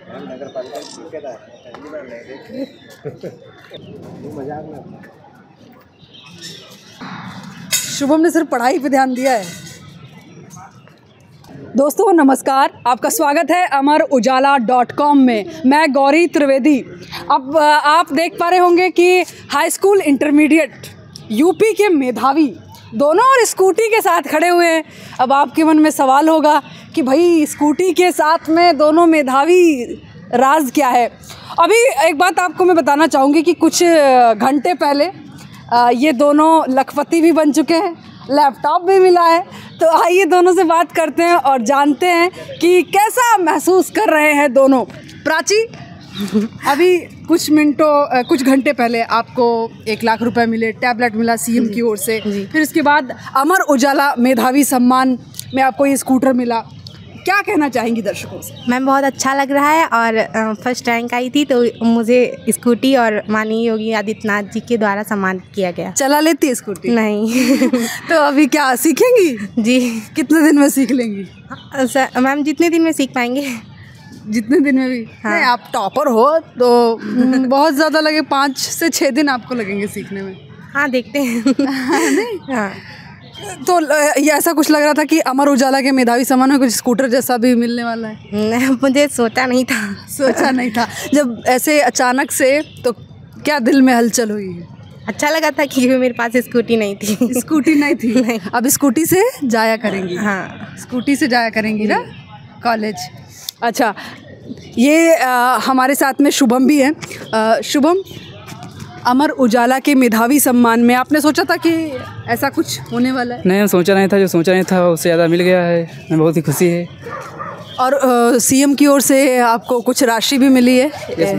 नगर पालिका की ठेकेदार पहली बार ले देख मजाक में। शुभम ने सिर्फ पढ़ाई पे ध्यान दिया है। दोस्तों नमस्कार, आपका स्वागत है अमरउजाला.com में। मैं गौरी त्रिवेदी। अब आप देख पा रहे होंगे कि हाई स्कूल इंटरमीडिएट यूपी के मेधावी दोनों और स्कूटी के साथ खड़े हुए हैं। अब आपके मन में सवाल होगा कि भाई स्कूटी के साथ में दोनों मेधावी, राज क्या है। अभी एक बात आपको मैं बताना चाहूँगी कि कुछ घंटे पहले ये दोनों लखपति भी बन चुके हैं, लैपटॉप भी मिला है। तो आइए दोनों से बात करते हैं और जानते हैं कि कैसा महसूस कर रहे हैं दोनों। प्राची, अभी कुछ घंटे पहले आपको 1 लाख रुपए मिले, टैबलेट मिला सीएम की ओर से, फिर इसके बाद अमर उजाला मेधावी सम्मान में आपको ये स्कूटर मिला। क्या कहना चाहेंगी दर्शकों से? मैम बहुत अच्छा लग रहा है और फर्स्ट रैंक आई थी तो मुझे स्कूटी और माननीय योगी आदित्यनाथ जी के द्वारा सम्मानित किया गया। चला लेती है स्कूटी? नहीं। तो अभी क्या सीखेंगी? जी। कितने दिन में सीख लेंगी? मैम जितने दिन में सीख पाएंगे। जितने दिन में भी? हाँ। नहीं, आप टॉपर हो तो बहुत ज़्यादा लगे, 5 से 6 दिन आपको लगेंगे सीखने में। हाँ देखते हैं। नहीं? हाँ। तो ये ऐसा कुछ लग रहा था कि अमर उजाला के मेधावी सम्मान में कुछ स्कूटर जैसा भी मिलने वाला है? मुझे सोचा नहीं था। सोचा नहीं था। जब ऐसे अचानक से, तो क्या दिल में हलचल हुई है? अच्छा लगा था कि मेरे पास स्कूटी नहीं थी। स्कूटी नहीं थी? नहीं। अब स्कूटी से जाया करेंगी? हाँ, स्कूटी से जाया करेंगी ना कॉलेज। अच्छा, ये हमारे साथ में शुभम भी है। शुभम, अमर उजाला के मेधावी सम्मान में आपने सोचा था कि ऐसा कुछ होने वाला है? नहीं, सोचा नहीं था। जो सोचा नहीं था उससे ज़्यादा मिल गया है, मैं बहुत ही खुशी है। और सीएम की ओर से आपको कुछ राशि भी मिली है?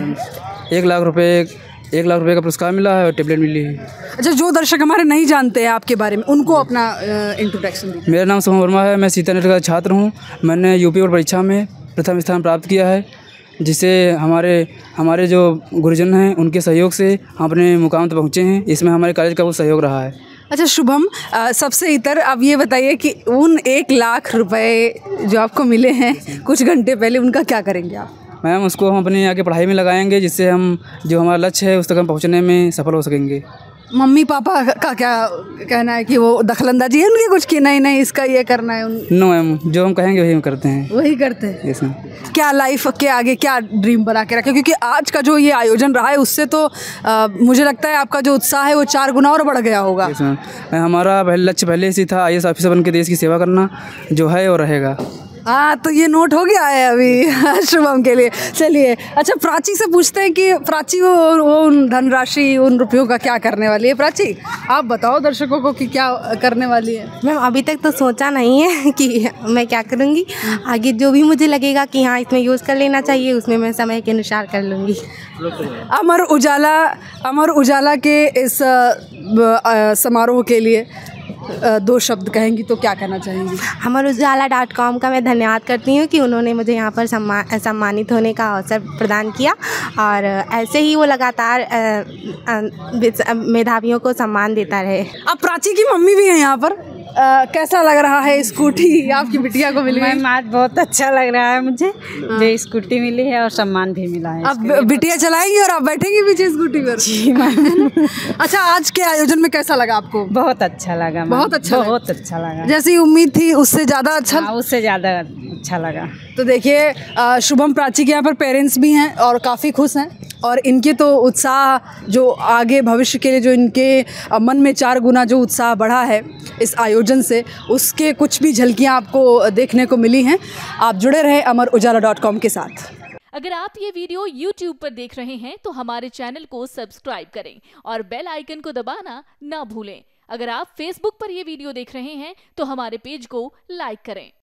1 लाख रुपए का पुरस्कार मिला है और टैबलेट मिली है। अच्छा, जो दर्शक हमारे नहीं जानते हैं आपके बारे में, उनको अपना इंट्रोडक्शन दीजिए। मेरा नाम शुभम वर्मा है, मैं सीतानगर का छात्र हूँ। मैंने यूपी बोर्ड परीक्षा में प्रथम स्थान प्राप्त किया है, जिससे हमारे जो गुरुजन हैं उनके सहयोग से हम अपने मुकाम तक पहुँचे हैं। इसमें हमारे कॉलेज का बहुत सहयोग रहा है। अच्छा शुभम, सबसे इतर अब ये बताइए कि उन 1 लाख रुपए जो आपको मिले हैं कुछ घंटे पहले, उनका क्या करेंगे आप? मैम, उसको हम अपनी आगे पढ़ाई में लगाएंगे, जिससे हम जो हमारा लक्ष्य है उस तक हम पहुँचने में सफल हो सकेंगे। मम्मी पापा का क्या कहना है कि वो दखलंदाजी है उनकी कुछ, कि नहीं इसका ये करना है? नो मैम, जो हम कहेंगे वही हम करते हैं। वही करते हैं? Yes ma'am. क्या लाइफ के आगे क्या ड्रीम बना के रखे? क्योंकि आज का जो ये आयोजन रहा है उससे तो मुझे लगता है आपका जो उत्साह है वो 4 गुना और बढ़ गया होगा। यस मैम, हमारा लक्ष्य पहले से था IAS ऑफिसर बन के देश की सेवा करना, जो है और रहेगा। हाँ, तो ये नोट हो गया है अभी शुभम के लिए। चलिए, अच्छा प्राची से पूछते हैं कि प्राची वो उन धनराशि, उन रुपयों का क्या करने वाली है? प्राची, आप बताओ दर्शकों को कि क्या करने वाली है? मैम अभी तक तो सोचा नहीं है कि मैं क्या करूँगी। आगे जो भी मुझे लगेगा कि हाँ इसमें यूज़ कर लेना चाहिए, उसमें मैं समय के अनुसार कर लूँगी। अमर उजाला के इस समारोह के लिए 2 शब्द कहेंगी तो क्या कहना चाहेंगी? अमरउजाला.com का मैं धन्यवाद करती हूँ कि उन्होंने मुझे यहाँ पर सम्मानित होने का अवसर प्रदान किया और ऐसे ही वो लगातार मेधावियों को सम्मान देता रहे। अब प्राची की मम्मी भी है यहाँ पर। कैसा लग रहा है स्कूटी आपकी बिटिया को मिली है? आज बहुत अच्छा लग रहा है मुझे, जो स्कूटी मिली है और सम्मान भी मिला है। अब बिटिया चलाएंगी और आप बैठेंगी पीछे स्कूटी पर? जी मैम। अच्छा, आज के आयोजन में कैसा लगा आपको? बहुत अच्छा लगा। बहुत अच्छा लगा। जैसी उम्मीद थी उससे ज़्यादा अच्छा? उससे ज़्यादा अच्छा लगा। तो देखिए, शुभम प्राची के यहाँ पर पेरेंट्स भी हैं और काफ़ी खुश हैं, और इनके तो उत्साह जो आगे भविष्य के लिए जो इनके मन में 4 गुना जो उत्साह बढ़ा है इस आयोजन से, उसके कुछ भी झलकियाँ आपको देखने को मिली हैं। आप जुड़े रहे अमरउजाला.com के साथ। अगर आप ये वीडियो YouTube पर देख रहे हैं तो हमारे चैनल को सब्सक्राइब करें और बेल आइकन को दबाना ना भूलें। अगर आप Facebook पर ये वीडियो देख रहे हैं तो हमारे पेज को लाइक करें।